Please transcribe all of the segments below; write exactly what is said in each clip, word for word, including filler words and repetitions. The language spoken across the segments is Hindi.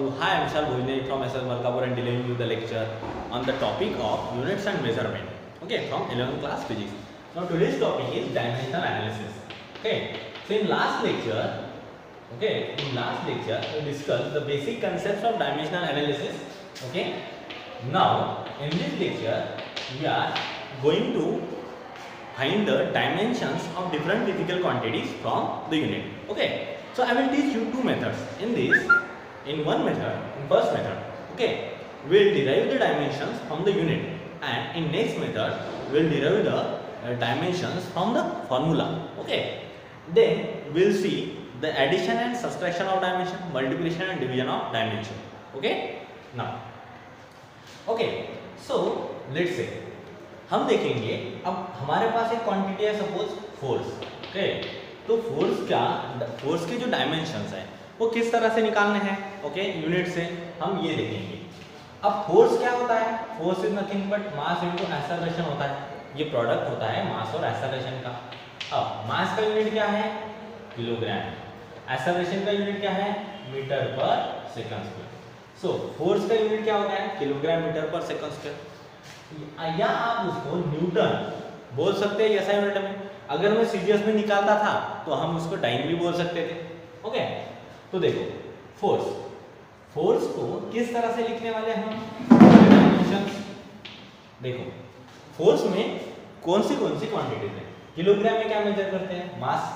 Hi, I'm Vishal Bhojne from S S Malkapur and delivering you the lecture on the topic of units and measurement. Okay, from eleventh class physics. Now today's topic is dimensional analysis. Okay, so in last lecture, okay, in last lecture we discussed the basic concepts of dimensional analysis. Okay, now in this lecture we are going to find the dimensions of different physical quantities from the unit. Okay, so I will teach you two methods in this. In one method, in first method, okay, we will derive the dimensions from the unit, and in next method we will derive the uh, dimensions from the formula. Okay, then we will see the addition and subtraction of dimension, multiplication and division of dimension. Okay, now okay, so let's say हम देखेंगे अब हमारे पास एक क्वांटिटी है सपोज फोर्स. ओके, तो फोर्स का फोर्स के जो डायमेंशंस हैं वो किस तरह से निकालने हैं. ओके, यूनिट से हम ये देखेंगे. अब फोर्स क्या होता है? Force is nothing but mass into acceleration होता है. ये प्रोडक्ट होता है मास और एक्सेलरेशन का. अब मास का यूनिट क्या है? किलोग्राम. एक्सेलरेशन का यूनिट क्या है? मीटर पर सेकंड स्क्वायर. सो फोर्स का यूनिट क्या होता है? किलोग्राम मीटर पर सेकंड स्क्वायर. या आप उसको न्यूटन बोल सकते हैं ऐसा यूनिट में. अगर मैं सीजीएस में निकालता था तो हम उसको डाइन भी बोल सकते थे. ओके, तो देखो फोर्स फोर्स को किस तरह से लिखने वाले हम डायमेंशंस. देखो फोर्स में कौन सी कौन सी क्वांटिटीज है. किलोग्राम में क्या मेजर करते हैं? मास.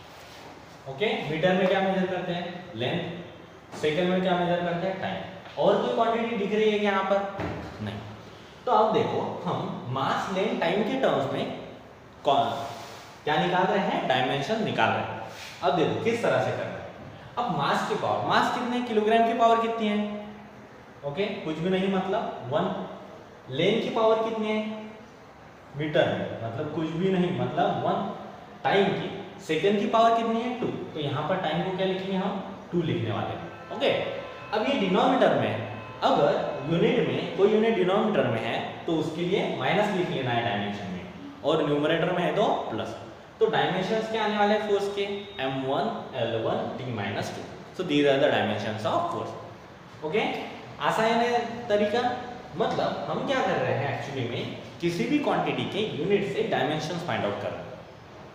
ओके, मीटर में क्या मेजर करते हैं? लेंथ. सेकंड में क्या मेजर करते हैं? टाइम. और कोई क्वांटिटी दिख रही है क्या यहाँ पर? नहीं. तो अब देखो हम मास लेंथ टाइम के टर्म्स में कौन क्या निकाल रहे हैं? डायमेंशन निकाल रहे हैं. अब देखो किस तरह से कर रहे हैं. अब मास की पावर, मास कितने? किलोग्राम की पावर कितनी है? ओके, कुछ भी नहीं मतलब वन. लेंथ की पावर कितनी है? मीटर में मतलब कुछ भी नहीं मतलब वन. टाइम की सेकंड की पावर कितनी है? टू. तो यहाँ पर टाइम को क्या लिखेंगे हम? टू लिखने वाले हैं. ओके, अब ये डिनोमिनेटर में अगर यूनिट में कोई यूनिट डिनोमिनेटर में है तो उसके लिए माइनस लिख लेना है डायमेंशन में, और न्यूमरेटर में है तो प्लस. तो डायमेंशंस क्या आने वाले हैं फोर्स के? M one, L one, T minus two. So these are the dimensions of force. Okay, आसान है तरीका. मतलब हम क्या कर रहे हैं एक्चुअली में किसी भी क्वांटिटी के यूनिट से डायमेंशंस फाइंड आउट कर रहे हैं.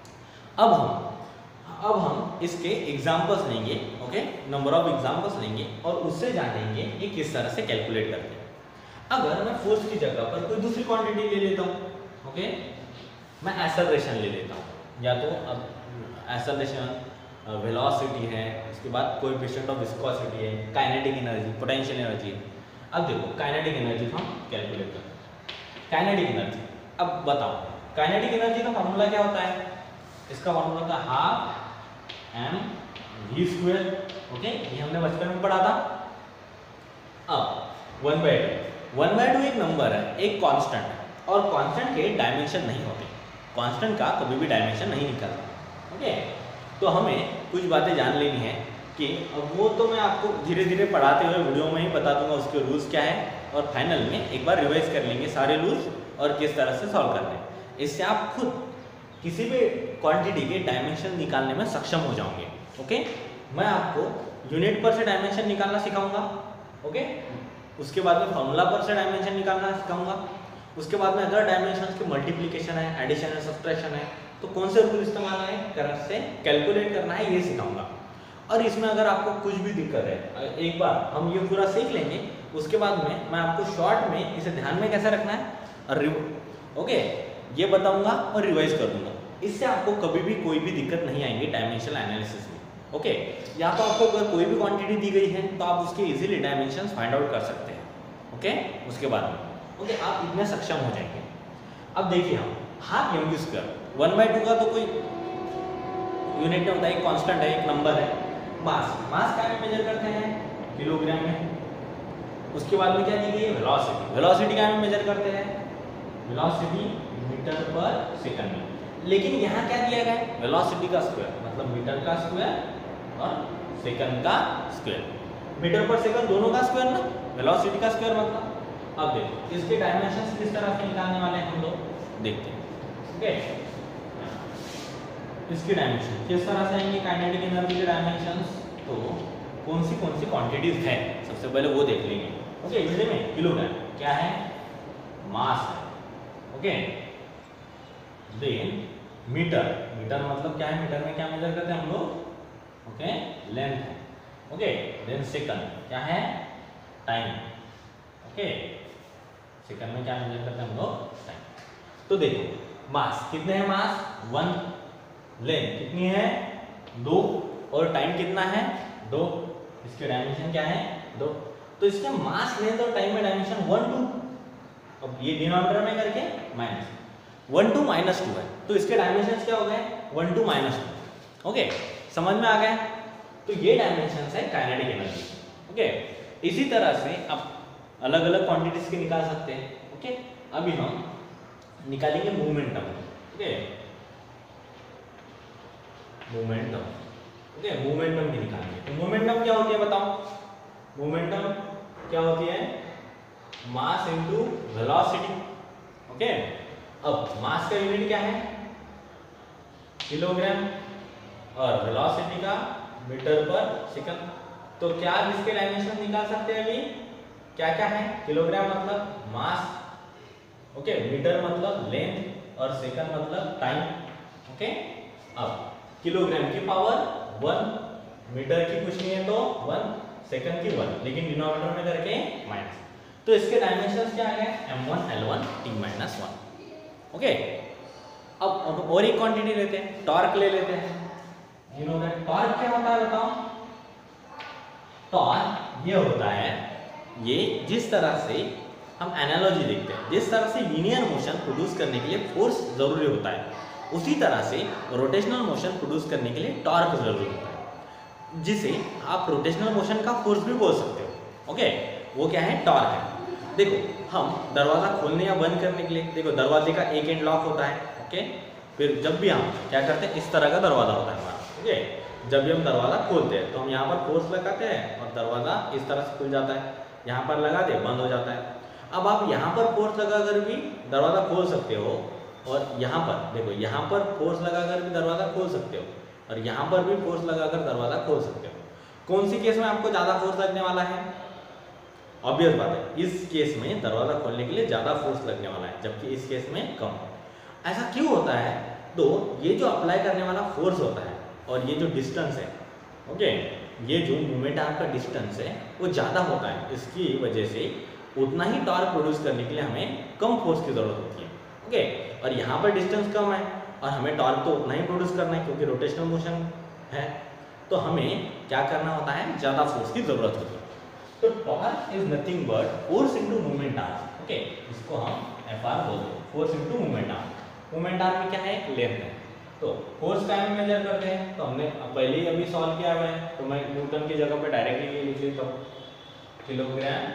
अब हम अब हम इसके एग्जांपल्स लेंगे. ओके, नंबर ऑफ एग्जांपल्स लेंगे और उससे जानेंगे ये किस तरह से कैलकुलेट करते हैं. अगर मैं फोर्स की जगह पर कोई दूसरी क्वांटिटी ले लेता हूँ. ओके, मैं एक्सेलरेशन ले लेता हूँ, या तो अब एक्सेलरेशन, वेलोसिटी है, उसके बाद कोएफिशिएंट ऑफ विस्कोसिटी है, काइनेटिक एनर्जी, पोटेंशियल एनर्जी. अब देखो काइनेटिक एनर्जी हम कैलकुलेट करते हैं. काइनेटिक एनर्जी, अब बताओ काइनेटिक एनर्जी का फॉर्मूला क्या होता है? इसका फॉर्मूला होता है half M V square. Okay, ये हमने बचपन में पढ़ा था. अब one by two one by two एक नंबर है, एक कांस्टेंट है, और कांस्टेंट के डायमेंशन नहीं होते. कांस्टेंट का कभी भी डायमेंशन नहीं निकलता. ओके, तो हमें कुछ बातें जान लेनी है कि अब वो तो मैं आपको धीरे धीरे पढ़ाते हुए वीडियो में ही बता दूंगा उसके रूल्स क्या है, और फाइनल में एक बार रिवाइज कर लेंगे सारे रूल्स और किस तरह से सॉल्व करने हैं. इससे आप खुद किसी भी क्वांटिटी के डायमेंशन निकालने में सक्षम हो जाओगे. ओके, मैं आपको यूनिट पर से डायमेंशन निकालना सिखाऊंगा. ओके, उसके बाद में फॉर्मूला पर से डायमेंशन निकालना सिखाऊंगा. उसके बाद में अगर डायमेंशंस की मल्टीप्लिकेशन है, एडिशन है, सब्ट्रैक्शन है, तो कौन से रूल इस्तेमाल है कर से कैलकुलेट करना है ये सिखाऊंगा. और इसमें अगर आपको कुछ भी दिक्कत है, एक बार हम ये पूरा सीख लेंगे, उसके बाद में मैं आपको शॉर्ट में इसे ध्यान में कैसे रखना है और ओके ये बताऊंगा और रिवाइज कर दूंगा. इससे आपको कभी भी कोई भी दिक्कत नहीं आएंगी डायमेंशनल एनालिसिस में. ओके, या तो आपको अगर कोई भी क्वांटिटी दी गई है तो आप उसके इजीली डायमेंशंस फाइंड आउट कर सकते हैं. ओके, उसके बाद में ओके आप इतने सक्षम हो जाएंगे. अब देखिए हम half M V square, one by two का तो कोई यूनिट नहीं होता, एक कांस्टेंट है, एक नंबर है. मास मास क्या में मेजर करते हैं? किलोग्राम में. उसके बाद में क्या दी गई है? वेलोसिटी. वेलोसिटी क्या में मेजर करते हैं? वेलोसिटी मीटर पर सेकंड में. लेकिन यहाँ क्या दिया गया है? वेलोसिटी का स्क्वायर मतलब मीटर का स्क्वायर और सेकंड का स्क्वायर. मीटर पर सेकंड दोनों का स्क्वायर ना, वेलोसिटी का स्क्वायर मतलब. अब देखो इसके डायमेंशंस किस तरह से निकालने वाले हैं हम लोग देखते हैं. ओके, इसके डायमेंशन किस तरह से आएंगे काइनेटिक एनर्जी के डायमेंशंस? तो कौन सी कौन सी क्वांटिटीज है, सबसे पहले वो देख लेंगे। ओके, हिंदी में किलोग्राम क्या है, मास है। ओके, देन मीटर, मीटर मतलब क्या है, मीटर में क्या मेजर करते हैं हम लोग, ओके, लेंथ है। ओके, देन सेकंड क्या है, टाइम। ओके, सेकंड में क्या मेजर करते हैं हम लोग, टाइम। तो देखो मास कितने हैं, मास वन, लेंथ कितनी है दो, और टाइम कितना है दो, इसके डायमेंशन क्या है दो। तो इसके मास, लेंथ और टाइम में डायमेंशन वन टू, अब ये डिनोमिनेटर में करके minus one two minus two है, तो इसके डायमेंशन क्या हो गए, one two minus two. Okay, समझ में आ गया। तो ये डायमेंशन है काइनेटिक एनर्जी। ओके, इसी तरह से आप अलग अलग क्वांटिटीज के निकाल सकते हैं। ओके, अभी हम निकालेंगे momentum. Okay, momentum, okay, momentum की निकालेंगे। तो मोमेंटम क्या होती है बताओ, मोमेंटम क्या होती है, मास इनटू वेलोसिटी। ओके, अब मास का यूनिट क्या है, किलोग्राम, और वेलोसिटी का मीटर पर सेकंड। तो क्या आप इसके डायमेंशन निकाल सकते हैं अभी, क्या क्या है, किलोग्राम मतलब मास, ओके, मीटर मतलब लेंथ, और सेकंड मतलब टाइम। ओके, अब किलोग्राम की पावर वन, मीटर की कुछ नहीं है तो वन, सेकंड की वन, लेकिन डिनोमिनेटर में करके माइनस। तो इसके डायमेंशंस क्या आ गए, M one L one T minus one. Okay, अब और एक क्वांटिटी लेते हैं, टॉर्क ले लेते हैं। यू नो दैट टॉर्क क्या होता है बताओ, टॉर्क ये होता है, ये जिस तरह से हम एनालॉजी देखते हैं, जिस तरह से लीनियर मोशन प्रोड्यूस करने के लिए फोर्स जरूरी होता है, उसी तरह से रोटेशनल मोशन प्रोड्यूस करने के लिए टॉर्क जरूरी होता है, जिसे आप रोटेशनल मोशन का फोर्स भी बोल सकते हो। ओके, वो क्या है, टॉर्क है। देखो हम दरवाज़ा खोलने या बंद करने के लिए, देखो दरवाजे का एक एंड लॉक होता है। ओके, फिर जब भी हम क्या करते हैं, इस तरह का दरवाज़ा होता है हमारा। ओके, जब भी हम दरवाज़ा खोलते हैं तो हम यहाँ पर फोर्स लगाते हैं और दरवाज़ा इस तरह से खुल जाता है, यहाँ पर लगा दे बंद हो जाता है। अब आप यहाँ पर फोर्स लगाकर भी दरवाज़ा खोल सकते हो, और यहाँ पर देखो, यहाँ पर फोर्स लगाकर भी दरवाज़ा खोल सकते हो, और यहाँ पर भी फोर्स लगाकर दरवाज़ा खोल सकते हो। कौन सी केस में आपको ज़्यादा फोर्स लगने वाला है, ऑब्वियस बात है, इस केस में दरवाज़ा खोलने के लिए ज़्यादा फोर्स लगने वाला है, जबकि इस केस में कम। ऐसा क्यों होता है, तो ये जो अप्लाई करने वाला फोर्स होता है और ये जो डिस्टेंस है, ओके, ये जो मूवमेंट आर्म का डिस्टेंस है वो ज़्यादा होता है, इसकी वजह से उतना ही टॉर्क प्रोड्यूस करने के लिए हमें कम फोर्स की ज़रूरत होती है। ओके, और यहाँ पर डिस्टेंस कम है और हमें टॉर्क तो उतना ही प्रोड्यूस करना है क्योंकि रोटेशनल मोशन है, तो हमें क्या करना होता है, ज़्यादा फोर्स की ज़रूरत होती है। तो torque is nothing but force into movement arm. Okay, इसको हम एफ आर बोलते हैं, force into movement arm. Movement arm में क्या है, एक लेंथ है, तो फोर्स टाइम में मेजर करते हैं। तो हमने पहले ही अभी सॉल्व किया हुआ है, तो मैं न्यूटन की जगह पे डायरेक्टली लिख लेता हूँ, किलोग्राम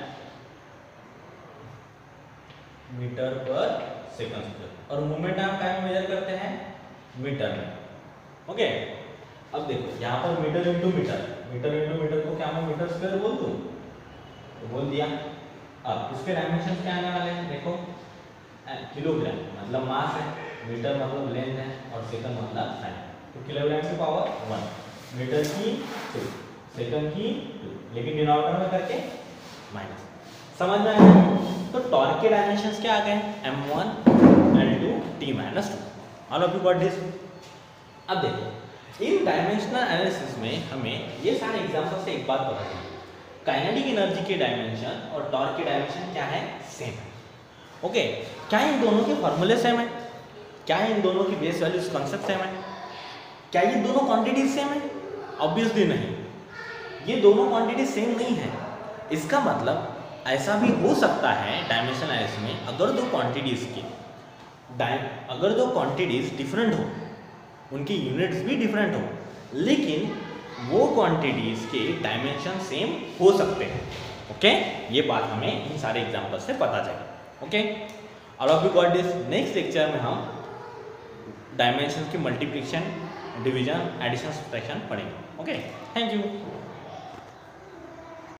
मीटर पर सेकंड स्क्वायर। और मूवमेंट आर्म टाइम मेजर करते हैं मीटर में। ओके, अब देखो यहाँ पर meter into meter, meter into meter को क्या मैं मीटर स्क्वायर बोल दूँ, तो बोल दिया। अब इसके डायमेंशन क्या आने वाले हैं, देखो किलोग्राम मतलब मास है, मीटर मतलब लेंथ है, और सेकंड मतलब टाइम। तो किलोग्राम की पावर वन, मीटर की टू, सेकंड की टू, लेकिन डिनोमिनेटर में करके माइनस। समझ में आया। तो टॉर्क के डायमेंशंस क्या आ गए, M one L two T minus two. All of you got this. अब देखो इन डायमेंशनल एनालिसिस में हमें ये सारे एग्जांपल से एक बात पता चली, काइनेटिक एनर्जी के डायमेंशन और टॉर्क के डायमेंशन क्या है, सेम है। ओके, क्या इन दोनों के फॉर्मूले सेम है, क्या इन दोनों की बेस वैल्यूज कॉन्सेप्ट सेम है, क्या ये दोनों क्वांटिटीज सेम है, ऑब्वियसली नहीं, ये दोनों क्वांटिटी सेम नहीं है। इसका मतलब ऐसा भी हो सकता है डायमेंशन एनालिसिस में, अगर दो क्वांटिटीज की अगर दो क्वांटिटीज डिफरेंट हो, उनकी यूनिट्स भी डिफरेंट हो, लेकिन वो क्वांटिटीज के डायमेंशन सेम हो सकते हैं। ओके, ये बात हमें इन सारे एग्जांपल से पता चली। Okay, all of you got this. Next lecture में हम डायमेंशन की मल्टीप्लिकेशन, डिवीजन, एडिशन, सब्ट्रैक्शन पढ़ेंगे। Okay, thank you.